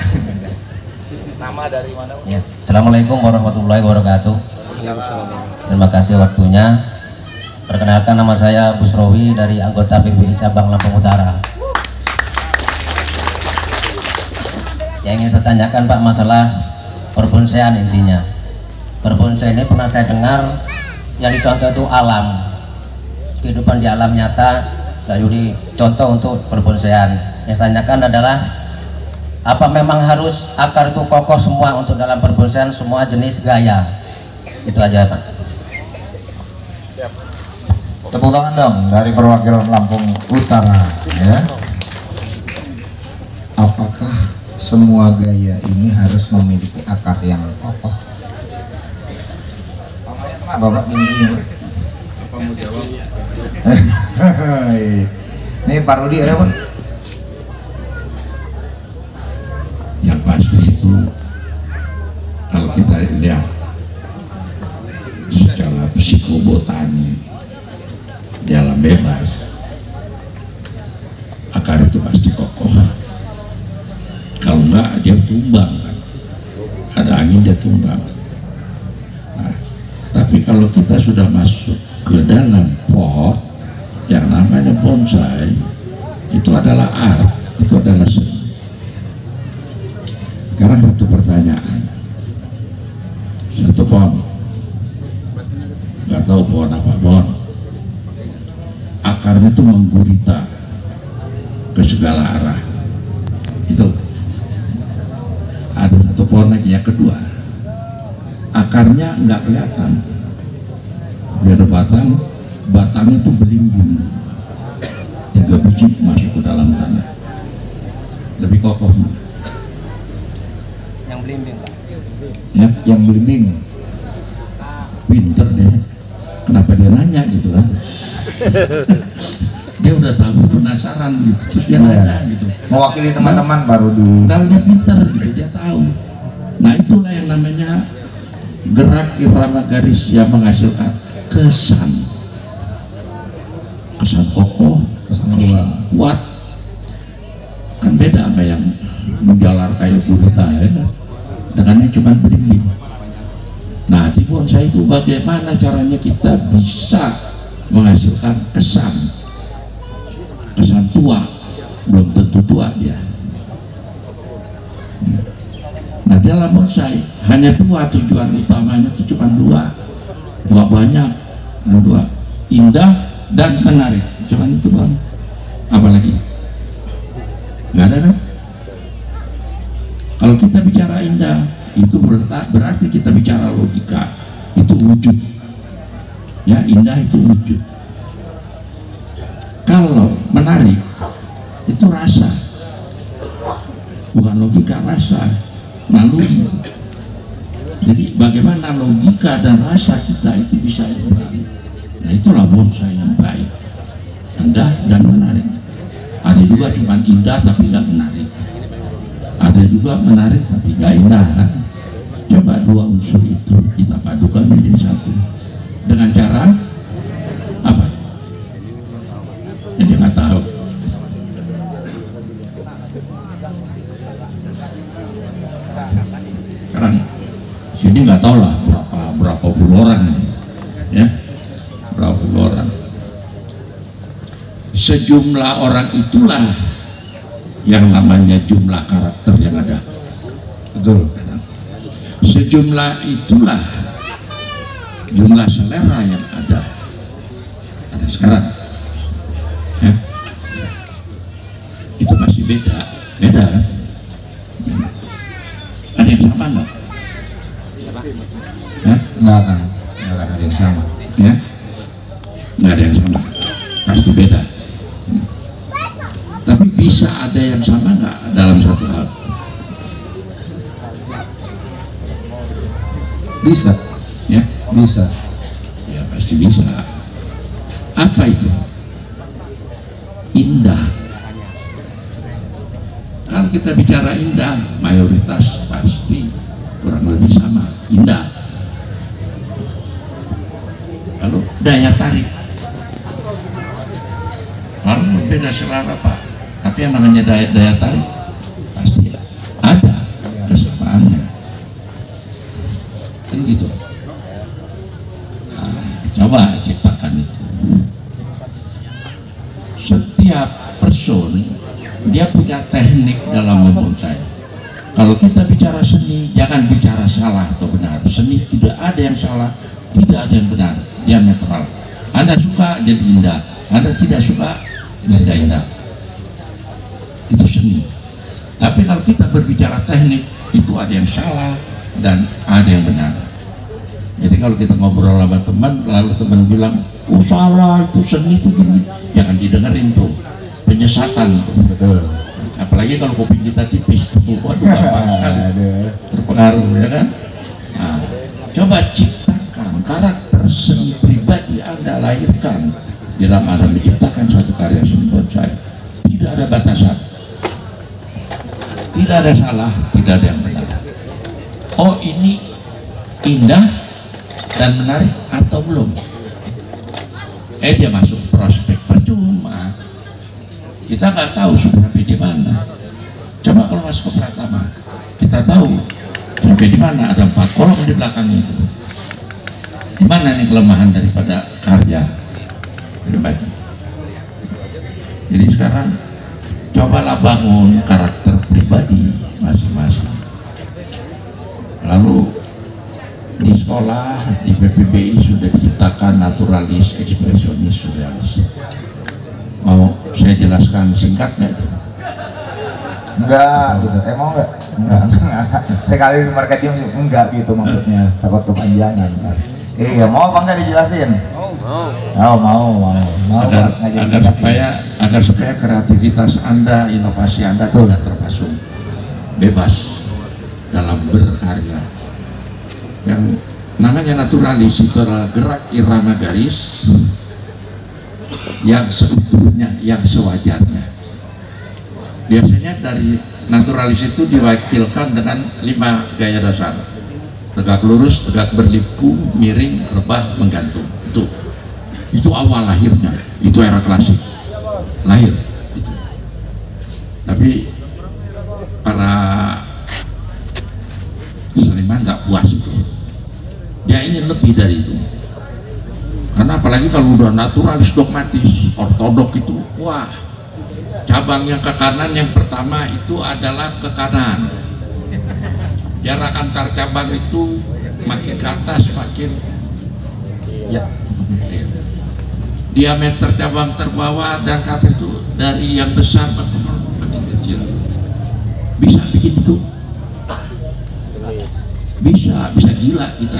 Nama dari mana? Ya, Assalamualaikum warahmatullahi wabarakatuh. Terima kasih waktunya. Perkenalkan nama saya Busrowi dari anggota P B I Cabang Lampung Utara. Yang ingin saya tanyakan Pak masalah perbonsaian intinya. Perbonsai ini pernah saya dengar yang dicontoh itu alam, kehidupan di alam nyata, lalu dicontoh untuk perbonsaian. Yang saya tanyakan adalah apa memang harus akar itu kokoh semua untuk dalam perbonsaian semua jenis gaya? Itu aja Pak. Tepuk tangan dong dari perwakilan Lampung Utara ya. Apakah semua gaya ini harus memiliki akar yang kokoh? Nah, Bapak gini-gini. Apa mau jawab? Ini Pak Rudi ada Pak? Yang pasti itu kalau kita lihat secara psikobotani di alam bebas, akar itu pasti kokoh. Kalau enggak dia tumbang kan, ada angin dia tumbang. Nah, tapi kalau kita sudah masuk ke dalam pot yang namanya bonsai, itu adalah art, itu adalah seni. Sekarang satu pertanyaan, satu pohon, nggak tahu pohon apa pohon, akarnya itu menggurita ke segala arah. Itu ada satu pohon lagi yang kedua, akarnya nggak kelihatan, dia ada batang, batangnya itu belimbing, tiga biji masuk ke dalam tanah, lebih kokoh. Yang belimbing Pak. Ya, Yang belimbing. pinter dia, kenapa dia nanya gitu kan? Dia udah tahu, penasaran gitu, terus dia nanya gitu. Mewakili teman-teman Pak Rudi. Kalau dia pinter gitu, dia tahu. Nah itulah yang namanya gerak irama garis yang menghasilkan kesan, kesan kokoh, kesan kuat. Kan beda sama yang menjalar kayak gurita ya kan? Dengan yang cuma berimbing. Nah di bonsai itu bagaimana caranya kita bisa menghasilkan kesan, kesan tua, belum tentu tua dia. Nah dalam bonsai hanya dua tujuan utamanya, itu cuma dua, nggak banyak, nah, dua, indah dan menarik, cuma itu bang. Apalagi nggak ada kan? Kalau kita bicara indah itu berarti kita bicara logika, itu wujud ya, indah itu wujud. Kalau menarik itu rasa, bukan logika, rasa, naluri. Jadi bagaimana logika dan rasa kita itu bisa berani. Nah itulah bonsai yang baik, indah dan menarik. Ada juga cuma indah tapi tidak menarik, ada juga menarik tapi gak indah kan? Coba dua unsur itu kita padukan menjadi satu dengan cara apa? Jadi nggak tahu. Sekarang sini nggak tahu lah berapa berapa puluh orang ya, berapa puluh orang. Sejumlah orang itulah yang namanya jumlah karakter yang ada. Betul. Sejumlah itulah jumlah selera yang ada. dari sekarang. Ya. Itu pasti beda, beda kan? Ada yang sama nggak? Ya? Nggak akan, nggak akan ada yang sama. Ya? Nggak ada yang sama, pasti beda. Tapi bisa ada yang sama nggak dalam satu hal? Bisa, Ya, bisa. ya pasti bisa. Apa itu? Indah. Kalau kita bicara indah, mayoritas pasti kurang lebih sama, indah. Lalu daya tarik, kalau beda selera Pak, tapi yang namanya daya, daya tarik pasti ada kesamaannya, kan gitu. Nah, coba ciptakan itu. Setiap person dia punya teknik dalam membonsai. Kalau kita bicara seni, jangan bicara salah atau benar. Seni tidak ada yang salah, tidak ada yang benar, dia netral. Anda suka jadi indah, Anda tidak suka tidak indah. Itu seni. Tapi kalau kita berbicara teknik, itu ada yang salah dan ada yang benar. Jadi kalau kita ngobrol sama teman, lalu teman bilang, oh salah, itu seni itu gini, jangan didengerin tuh, penyesatan tuh. Betul. Apalagi kalau kuping kita tipis tuh, waduh gampang sekali terpengaruh, ya kan? Nah, coba ciptakan karakter seni pribadi Anda, lahirkan dalam Anda menciptakan satu karya seni bonsai. Tidak ada batasan, tidak ada salah, tidak ada yang benar. Oh ini indah dan menarik atau belum? Eh dia masuk prospek, percuma. Kita nggak tahu sampai di mana. Coba kalau masuk ke Pratama, kita tahu sampai di mana. Ada empat kolom di belakangnya itu. Di mana nih kelemahan daripada karya pribadi? Jadi sekarang cobalah bangun karakter pribadi masing-masing. Lalu di sekolah, di P P B I sudah diciptakan naturalis, ekspresionis, surrealis. Mau saya jelaskan singkatnya itu? Enggak gitu, emang enggak? Enggak, enggak. Sekali marketing sih enggak gitu maksudnya, takut kepanjangan. Iya, mau apa enggak dijelasin? Mau. Oh, mau, mau. Mau agar, ngajarin agar kita. supaya agar supaya kreativitas Anda, inovasi Anda Betul. tidak terpasung, bebas dalam berkarya. Yang namanya naturalis itu adalah gerak irama garis yang seutuhnya, yang sewajarnya. Biasanya dari naturalis itu diwakilkan dengan lima gaya dasar: tegak lurus, tegak berliku, miring, rebah, menggantung. Itu itu awal lahirnya, itu era klasik lahir itu. Tapi para seniman nggak puas itu, dia ingin lebih dari itu. Karena apalagi kalau udah naturalis dogmatis, ortodok itu, wah, cabang yang ke kanan yang pertama itu adalah ke kanan. Jarak antar cabang itu makin ke atas makin Ya. diameter cabang terbawah dan ke atas itu dari yang besar makin kecil. Bisa bikin itu? Bisa, bisa gila kita.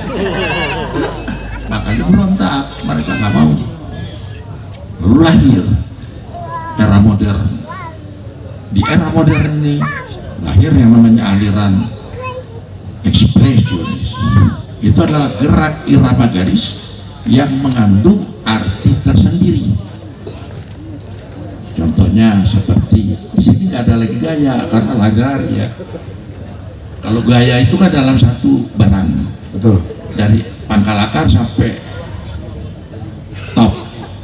Makanya berontak, mereka nggak mau. Lalu lahir era modern. Di era modern ini lahir yang namanya aliran ekspresionis. Itu adalah gerak irama garis yang mengandung arti tersendiri. Contohnya seperti di sini nggak ada lagi gaya karena lari ya. Kalau gaya itu kan dalam satu barang, Betul. dari pangkal akar sampai top.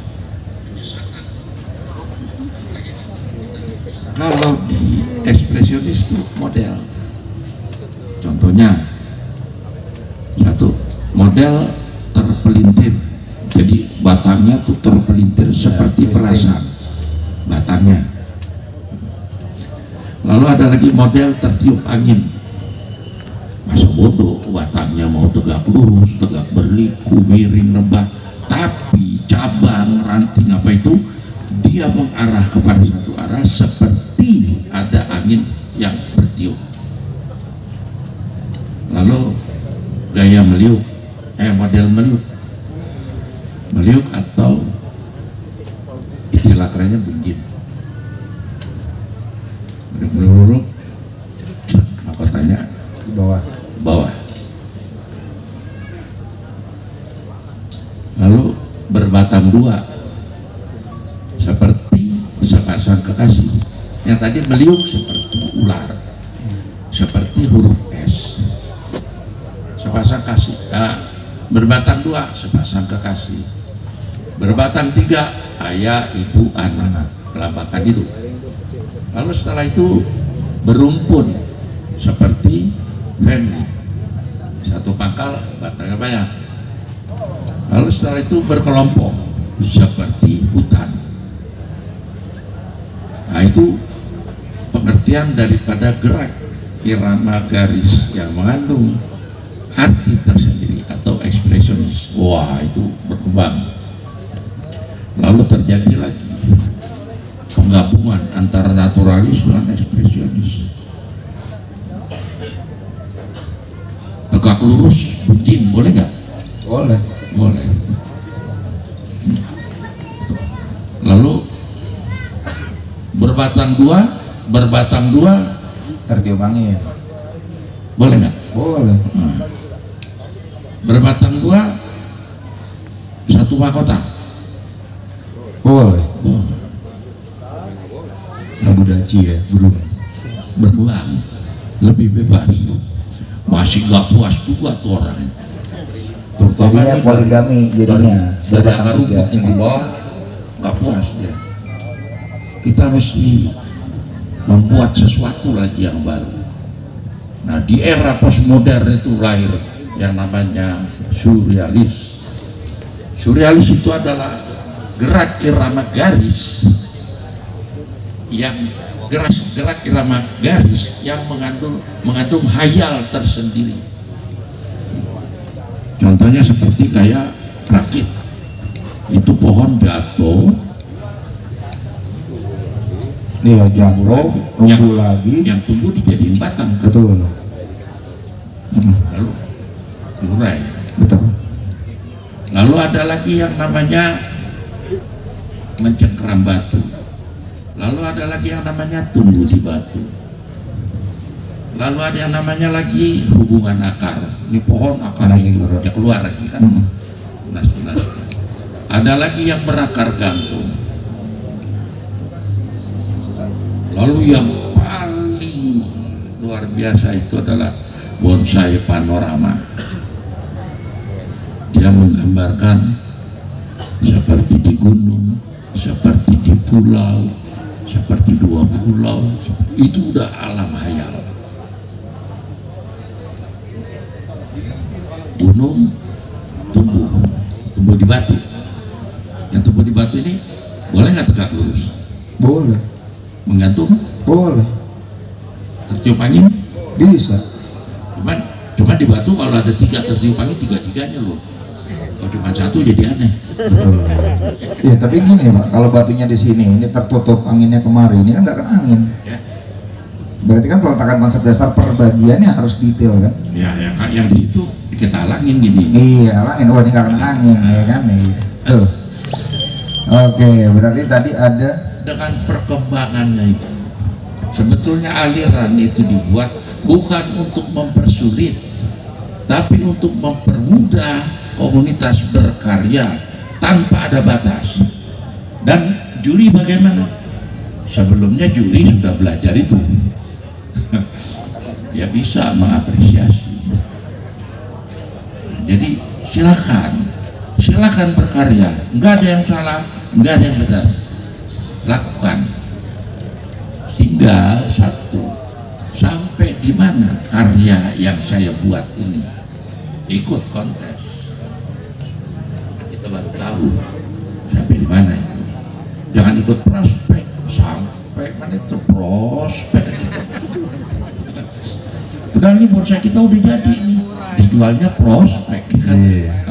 Kalau di ekspresionis itu model. Contohnya satu model terpelintir, jadi batangnya tuh terpelintir seperti perasan batangnya. Lalu ada lagi model tertiup angin. Masa bodoh, batangnya mau tegak lurus, tegak berliku, miring, rebah, tapi cabang mengarah kepada satu arah seperti ada angin yang bertiup. Lalu gaya meliuk, eh model meliuk, meliuk atau istilah kerennya bunjin. Meliuk, mahkotanya Di bawah. ke bawah. Lalu berbatang dua seperti sepasang kekasih. Yang tadi meliuk seperti ular, seperti huruf S. Sepasang kasih, ah, berbatang dua sepasang kekasih, berbatang tiga ayah, ibu, anak, kelabakan itu. Lalu setelah itu berumpun seperti family, satu pangkal batangnya banyak. Lalu setelah itu berkelompok seperti hutan. Nah itu pengertian daripada gerak irama garis yang mengandung arti tersendiri atau ekspresionis. Wah itu berkembang. Lalu terjadi lagi penggabungan antara naturalis dan ekspresionis. Tegak lurus bunjin boleh nggak? Boleh. Boleh. Lalu berbatang dua, berbatang dua Tertiup angin. boleh nggak? Boleh. Nah. Berbatang dua satu mahkota. Boleh. Oh, Lagu daci ya, burung. berkembang lebih bebas. Masih nggak puas juga tuh orang. Terutama Jadinya ini poligami jadinya. dari, dari Berbatang akar tiga. rumput yang di bawah nggak puas dia. Kita mesti membuat sesuatu lagi yang baru. Nah di era postmodern itu lahir yang namanya surrealis. Surrealis itu adalah gerak irama garis yang gerak gerak irama garis yang mengandung mengandung hayal tersendiri. Contohnya seperti kayak rakit, itu pohon jatuh, Iya, jatuh, yang, tumbuh lagi. yang tumbuh dijadiin batang, Betul. Hmm, lalu diurai. betul. Lalu ada lagi yang namanya mencengkeram batu. Lalu ada lagi yang namanya tumbuh di batu. Lalu ada yang namanya lagi hubungan akar. Ini pohon akarnya Akarnya itu keluar. ya keluar lagi kan. Hmm. Tunas-tunas. Ada lagi yang berakar gantung. Lalu yang paling luar biasa itu adalah bonsai panorama. Dia menggambarkan seperti di gunung, seperti di pulau, seperti dua pulau. Itu udah alam hayal. Gunung tumbuh, tumbuh di batu. Yang tumbuh di batu ini boleh nggak tegak lurus? Boleh. Menggantung, Boleh. tertiup angin. Bisa. Cuman, cuman di batu kalau ada tiga tertiup angin tiga-tiganya loh. Kalau cuma satu jadi aneh. Betul. Ya tapi gini Pak, kalau batunya di sini ini tertutup anginnya kemari, ini kan nggak kena angin. Ya, Berarti kan peletakan konsep dasar perbagiannya harus detail kan? ya yang, yang di situ kita halangin gini. Iya, angin. Oh ini nggak kena angin ya kan? Iya. Tuh. Oke, berarti tadi ada Dengan perkembangannya itu, sebetulnya aliran itu dibuat bukan untuk mempersulit, tapi untuk mempermudah komunitas berkarya tanpa ada batas. Dan juri bagaimana? Sebelumnya juri sudah belajar itu. Dia bisa mengapresiasi. Jadi silakan, silakan berkarya. Enggak ada yang salah, enggak ada yang benar. Lakukan. Tinggal satu, sampai di mana karya yang saya buat ini. Ikut kontes, kita baru tahu sampai di mana itu. Jangan ikut prospek sampai mana itu prospek. Udah ini bonsai kita udah jadi nih, dijualnya prospek kan.